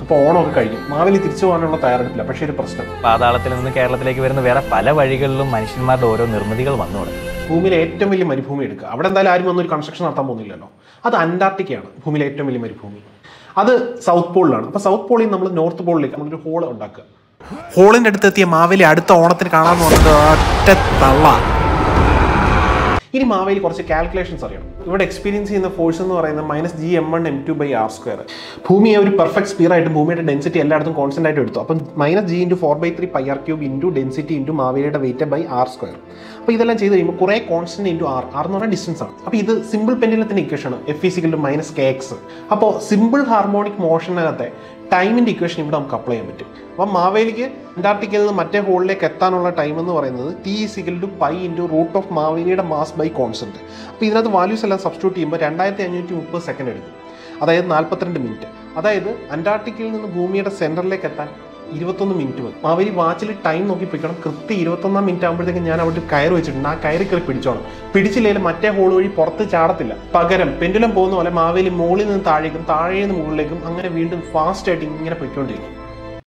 അപ്പോൾ ഓണമൊക്കെ കഴിഞ്ഞു. മാവേലി തിരിച്ചു പോകാനുള്ള തയ്യാറെടുപ്പില്ല. പക്ഷേ ഒരു പ്രശ്നം, പാതാളത്തിൽ നിന്ന് കേരളത്തിലേക്ക് വരുന്ന വേറെ പല വഴികളിലും മനുഷ്യന്മാരുടെ ഓരോ നിർമ്മിതികൾ വന്നു തുടങ്ങി. ഭൂമിയിലെ ഏറ്റവും വലിയ മരുഭൂമി എടുക്കുക. അവിടെ എന്തായാലും ആരും വന്നൊരു കൺസ്ട്രക്ഷൻ നടത്താൻ പോകുന്നില്ലല്ലോ. അത് അന്റാർട്ടിക്കയാണ് ഭൂമിയിലെ ഏറ്റവും വലിയ മരുഭൂമി. അത് സൗത്ത് പോളിലാണ്. അപ്പോൾ സൗത്ത് പോളിൽ നമ്മൾ നോർത്ത് പോളിലേക്ക് നമ്മളൊരു ഹോൾ ഉണ്ടാക്കുക. ഹോളിൻ്റെ അടുത്തെത്തിയ മാവേലി അടുത്ത ഓണത്തിന് കാണാമെന്ന് പറഞ്ഞത് ഒറ്റ തള്ള. ഇനി മാവേലി കുറച്ച് കാൽക്കുലേഷൻസ് അറിയണം. ഇവിടെ എക്സ്പീരിയൻസ് ചെയ്യുന്ന ഫോഴ്സ് എന്ന് പറയുന്നത് -Gm1m2/r². ഭൂമിയെ ഒരു പെർഫെക്റ്റ് സ്പിയറായിട്ട് ഭൂമിയുടെ ഡെൻസിറ്റി എല്ലായിടത്തും കോൺസ്റ്റന്റ് ആയിട്ട് എടുത്തു. അപ്പം -G×4/3πr³ ഇൻറ്റു ഡെൻസിറ്റി ഇൻറ്റു മാവേലിയുടെ വെയിറ്റ് r². അപ്പോൾ ഇതെല്ലാം ചെയ്ത് കഴിയുമ്പോൾ കുറേ കോൺസ്റ്റന്റ് ഇൻറ്റു r എന്ന് പറഞ്ഞാൽ ഡിസ്റ്റൻസ് ആണ്. അപ്പോൾ ഇത് സിമ്പിൾ പെൻഡുലത്തിന്റെ ഇക്വേഷൻ F=−kx. അപ്പോൾ സിമ്പിൾ ഹാർമോണിക് മോഷനകത്തെ ടൈമിൻ്റെ ഇക്വേഷൻ ഇവിടെ നമുക്ക് അപ്ലൈ ചെയ്യാൻ പറ്റും. അപ്പം മാവേലിക്ക് അന്റാർട്ടിക്കയിൽ നിന്ന് മറ്റേ ഹോളിലേക്ക് എത്താനുള്ള ടൈം എന്ന് പറയുന്നത് T=π × മാവേലിയുടെ മാസ്/കോൺസ്റ്റന്റ്. അപ്പോൾ ഇതിനകത്ത് വാല്യൂസ് എല്ലാം സബ്സ്റ്റിറ്റ്യൂട്ട് ചെയ്യുമ്പോൾ 2530 സെക്കൻഡ് എടുക്കും. അതായത് 42 മിനിറ്റ്. അതായത് അന്റാർട്ടിക്കയിൽ നിന്ന് ഭൂമിയുടെ സെൻറ്ററിലേക്ക് എത്താൻ 21 മിനിറ്റ് മതി. മാവേലി വാച്ചിൽ ടൈം നോക്കി പിടിക്കണം. കൃത്യം 21 മിനിറ്റ് ആകുമ്പോഴത്തേക്ക് ഞാൻ അവിടെ കയറ് വെച്ചിട്ടുണ്ട്. ആ കയറി കയറി പിടിച്ചോണം. പിടിച്ചില്ലെങ്കിൽ മറ്റേ ഹോൾ വഴി പുറത്ത് ചാടത്തില്ല. പകരം പെൻഡുലം പോകുന്ന പോലെ മാവേലി മുകളിൽ നിന്ന് താഴേക്കും താഴെ നിന്ന് മുകളിലേക്കും അങ്ങനെ വീണ്ടും ഫാസ്റ്റ് ആയിട്ട് ഇങ്ങനെ പോയിക്കൊണ്ടിരിക്കും.